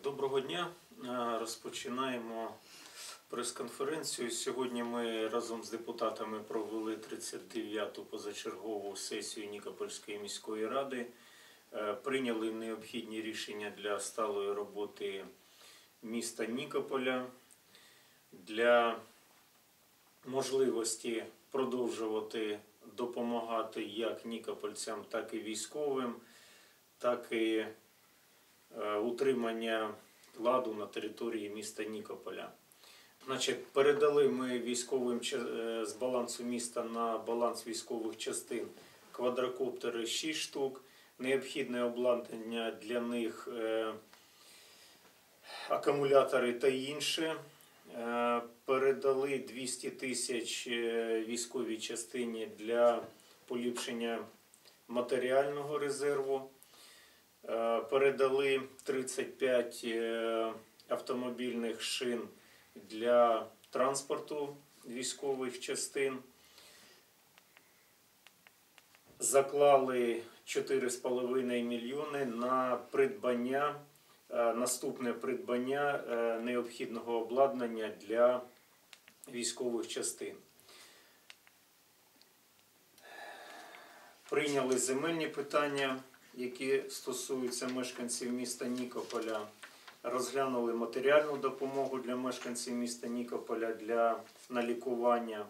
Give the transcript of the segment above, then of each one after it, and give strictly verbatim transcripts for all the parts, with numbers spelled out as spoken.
Доброго дня. Розпочинаємо прес-конференцію. Сьогодні ми разом з депутатами провели тридцять дев'яту позачергову сесію Нікопольської міської ради. Прийняли необхідні рішення для сталої роботи міста Нікополя, для можливості продовжувати допомагати як нікопольцям, так і військовим, так і утримання ладу на території міста Нікополя. Значить, передали ми військовим з балансу міста на баланс військових частин квадрокоптери шість штук, необхідне обладнання для них, акумулятори та інше. Передали двісті тисяч військовій частині для поліпшення матеріального резерву. Передали тридцять п'ять автомобільних шин для транспорту військових частин. Заклали чотири з половиною мільйони на придбання, наступне придбання необхідного обладнання для військових частин. Прийняли земельні питання, які стосуються мешканців міста Нікополя. Розглянули матеріальну допомогу для мешканців міста Нікополя для на лікування.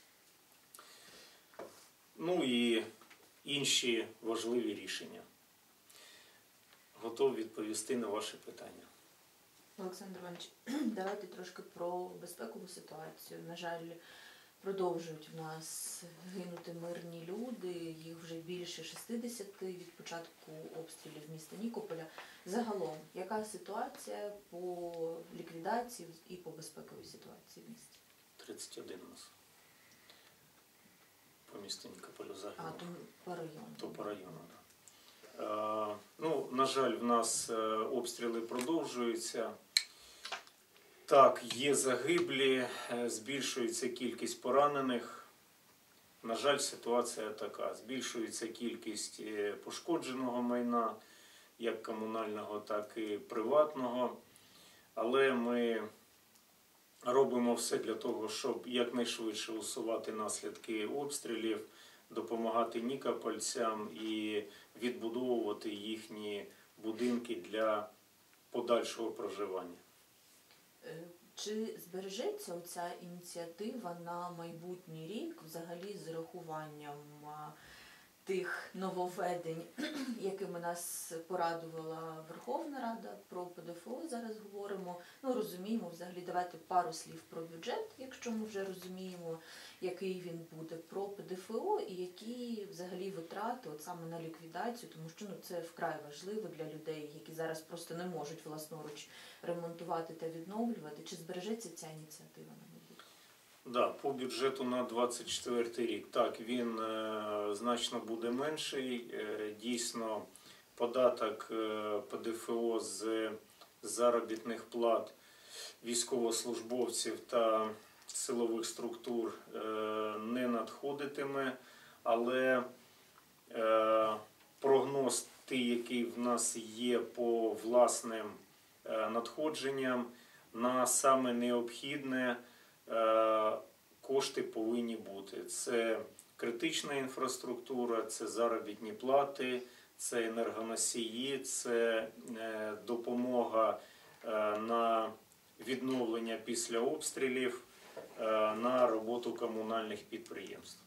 Ну і інші важливі рішення. Готовий відповісти на ваші питання. Олександр Іванович, давайте трошки про безпекову ситуацію. На жаль, продовжують в нас гинути мирні люди, їх вже більше шістдесят від початку обстрілів міста Нікополя. Загалом, яка ситуація по ліквідації і по безпековій ситуації в місті? тридцять один у нас. По місту Нікополю загинуло. А, то по району. То по району, так. Е, ну, на жаль, в нас обстріли продовжуються. Так, є загиблі, збільшується кількість поранених. На жаль, ситуація така. Збільшується кількість пошкодженого майна, як комунального, так і приватного. Але ми робимо все для того, щоб якнайшвидше усувати наслідки обстрілів, допомагати нікопольцям і відбудовувати їхні будинки для подальшого проживання. Чи збережеться оця ініціатива на майбутній рік, взагалі з урахуванням тих нововведень, якими нас порадувала Верховна Рада, про ПДФО зараз говоримо. Ну, розуміємо, взагалі, давайте пару слів про бюджет, якщо ми вже розуміємо, який він буде, про ПДФО і які взагалі витрати от саме на ліквідацію, тому що ну, це вкрай важливо для людей, які зараз просто не можуть власноруч ремонтувати та відновлювати. Чи збережеться ця ініціатива на майбутнє? Да, по бюджету на двадцять четвертий рік, так, він е, значно буде менший. Е, дійсно, податок е, ПДФО з заробітних плат військовослужбовців та силових структур е, не надходитиме, але е, прогноз той, який в нас є по власним е, надходженням, на саме необхідне кошти повинні бути. Це критична інфраструктура, це заробітні плати, це енергоносії, це допомога на відновлення після обстрілів, на роботу комунальних підприємств.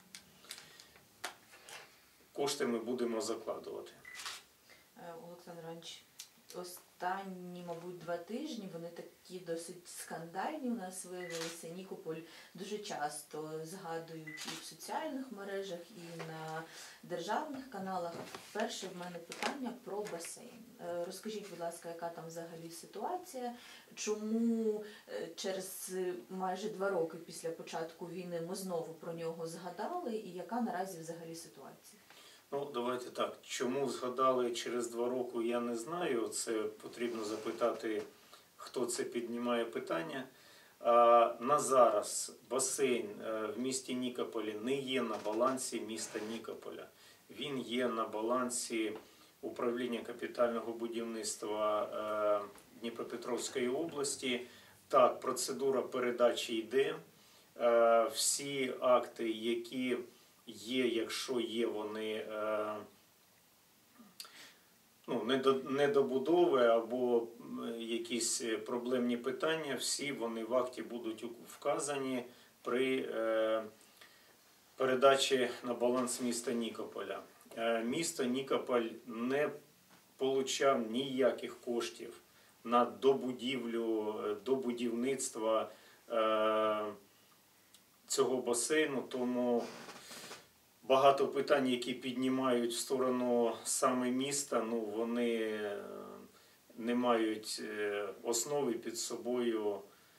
Кошти ми будемо закладувати. Олександр Іванович, останні, мабуть, два тижні, вони такі досить скандальні у нас виявилися. Нікополь дуже часто згадують і в соціальних мережах, і на державних каналах. Перше в мене питання про басейн. Розкажіть, будь ласка, яка там взагалі ситуація? Чому через майже два роки після початку війни ми знову про нього згадали? І яка наразі взагалі ситуація? Ну, давайте так. Чому згадали через два роки, я не знаю. Це потрібно запитати, хто це піднімає питання. А на зараз басейн в місті Нікополі не є на балансі міста Нікополя. Він є на балансі управління капітального будівництва Дніпропетровської області. Так, процедура передачі йде. Е, Всі акти, які є, якщо є вони е, ну, недо- недобудови або якісь проблемні питання, всі вони в акті будуть вказані при е, передачі на баланс міста Нікополя. Е, Місто Нікополь не получав ніяких коштів на добудівлю, до будівництва е, цього басейну, тому багато питань, які піднімають в сторону саме міста, ну, вони е, не мають е, основи під собою.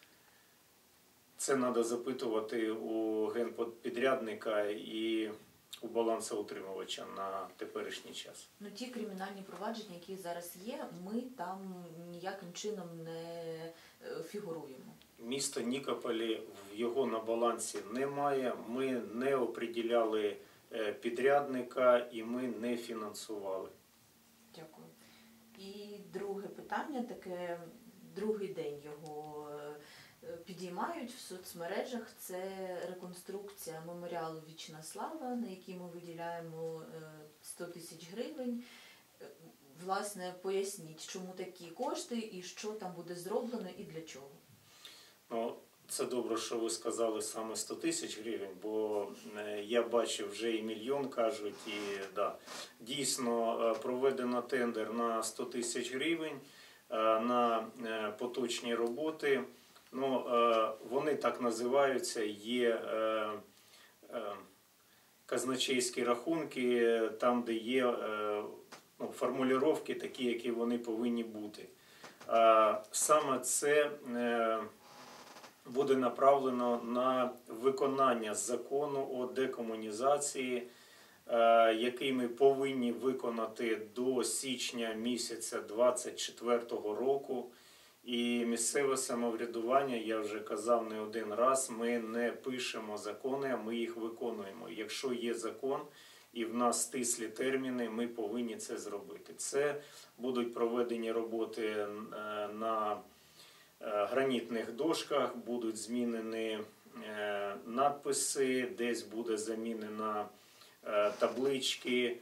Це треба запитувати у генпідрядника і у балансоутримувача на теперішній час. Ну, ті кримінальні провадження, які зараз є, ми там ніяким чином не е, фігуруємо. Місто Нікополі, в його на балансі немає, ми не определяли е, підрядника і ми не фінансували. Дякую. І друге питання, таке, другий день його е, підіймають в соцмережах, це реконструкція меморіалу «Вічна слава», на який ми виділяємо е, сто тисяч гривень. Е, Власне, поясніть, чому такі кошти і що там буде зроблено і для чого. Ну, це добре, що ви сказали саме сто тисяч гривень, бо е, я бачив вже і мільйон, кажуть, і да. Дійсно е, проведено тендер на сто тисяч гривень е, на е, поточні роботи. Ну, е, вони так називаються, є е, е, казначейські рахунки, там, де є е, ну, формулювання такі, які вони повинні бути. Е, саме це е, буде направлено на виконання закону о декомунізації, е, який ми повинні виконати до січня місяця двадцять четвертого року. І місцеве самоврядування, я вже казав не один раз, ми не пишемо закони, а ми їх виконуємо. Якщо є закон і в нас стислі терміни, ми повинні це зробити. Це будуть проведені роботи на гранітних дошках, будуть змінені надписи, десь буде замінена таблички,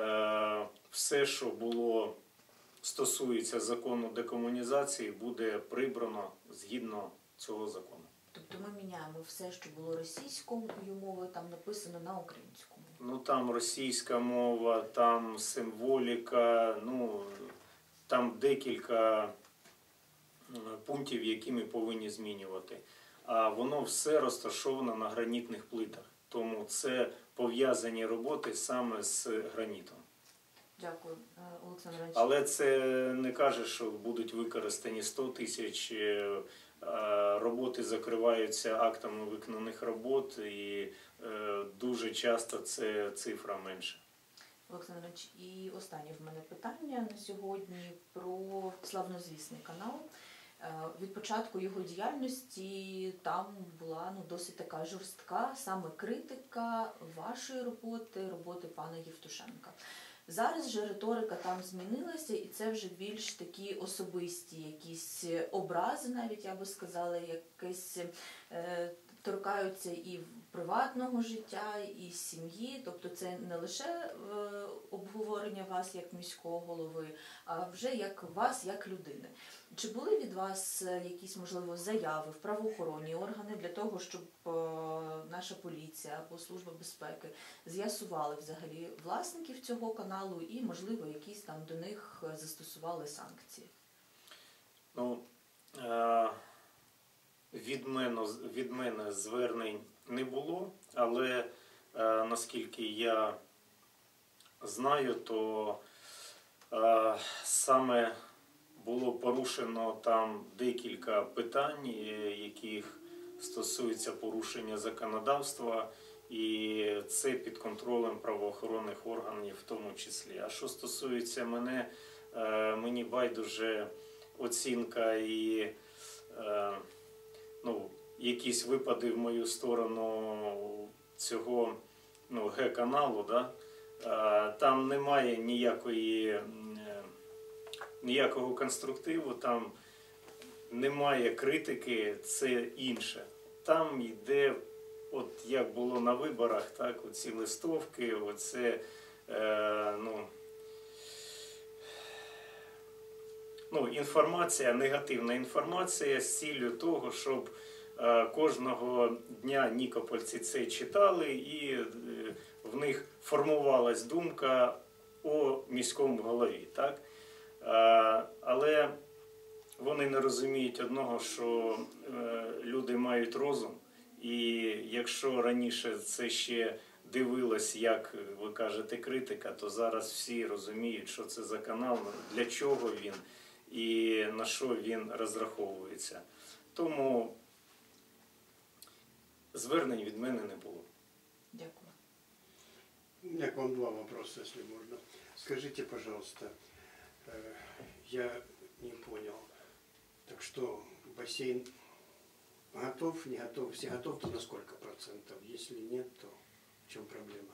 все, що було стосується закону декомунізації, буде прибрано згідно цього закону. Тобто ми міняємо все, що було російською мовою, там написано на українську мову. Ну там російська мова, там символіка, ну там декілька пунктів, які ми повинні змінювати. А воно все розташовано на гранітних плитах. Тому це пов'язані роботи саме з гранітом. Дякую, Олександр Іванович. Але це не каже, що будуть використані сто тисяч, роботи закриваються актами виконаних робот, і дуже часто це цифра менша. Олександр Іванович, і останнє в мене питання на сьогодні про славнозвісний канал. Від початку його діяльності там була ну, досить така жорстка саме критика вашої роботи, роботи пана Євтушенка. Зараз же риторика там змінилася, і це вже більш такі особисті якісь образи, навіть я би сказала, якесь е, торкаються і приватного життя, і сім'ї. Тобто це не лише е, обговорення вас як міського голови, а вже як вас, як людини. Чи були від вас якісь, можливо, заяви в правоохоронні органи для того, щоб е, наша поліція або Служба безпеки з'ясували взагалі власників цього каналу і, можливо, якісь там до них застосували санкції? Ну, е від мене, від мене звернень не було, але е наскільки я знаю, то е саме було порушено там декілька питань, яких стосується порушення законодавства, і це під контролем правоохоронних органів в тому числі. А що стосується мене, мені байдуже оцінка і ну, якісь випади в мою сторону цього ну, Г-каналу, да? Там немає ніякої ніякого конструктиву, там немає критики, це інше. Там йде, от як було на виборах, так, оці листовки, оце, е, ну, ну, інформація, негативна інформація з ціллю того, щоб е, кожного дня нікопольці це читали і е, в них формувалась думка о міському голові. Так? Е, але вони не розуміють одного, що е, люди мають розум, і якщо раніше це ще дивилось, як ви кажете, критика, то зараз всі розуміють, що це за канал, для чого він і на що він розраховується. Тому звернень від мене не було. Дякую. У меня к вам два вопроса, если можно. Скажите, пожалуйста, э, я не понял, так что бассейн готов, не готов? Если готов, то на сколько процентов? Если нет, то в чем проблема?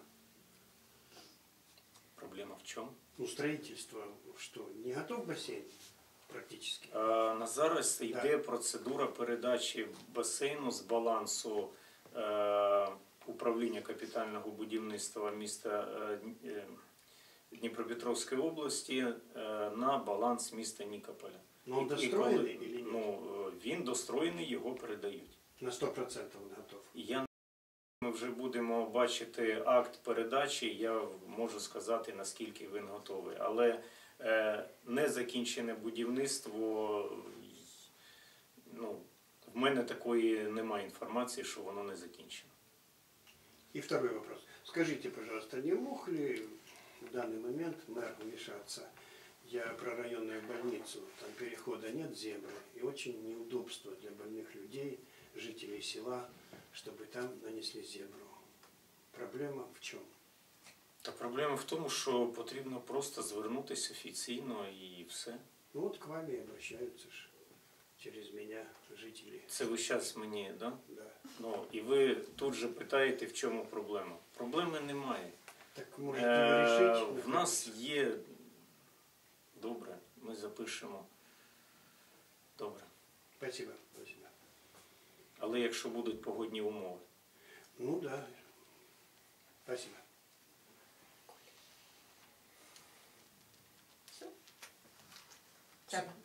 Проблема в чому? Ну, строительство, что, не готов бассейн практически? А, на зараз йде процедура передачі басейну з балансу е, управління капітального будівництва міста е, е, Дніпропетровської області е, на баланс міста Нікополя. Но он І- і достроенный коли- или нет? Ну, е, він достроєний, його передають. На сто процентов он готов. І я ми вже будемо бачити акт передачі, я можу сказати, наскільки він готовий. Але е, незакінчене будівництво, ну, в мене такої немає інформації, що воно не закінчено. И второй вопрос. Скажите, пожалуйста, не мог ли в данный момент мэр вмешаться? Я про районную больницу, там перехода нет зебры, и очень неудобство для больных людей, жителей села, чтобы там нанесли зебру. Проблема в чем? Та проблема в тому, що потрібно просто звернутися офіційно і все. Ну вот к вами обращаются ж через меня жители. Це ви зараз мені, да? Да. Ну, і ви тут же питаєте, в чому проблема. Проблеми немає. Так можете Е, вы решить? в нас є... Добре, ми запишемо. Добре. Спасибо. Спасибо. Але якщо будуть погодні умови. Ну да. Спасибо. Так.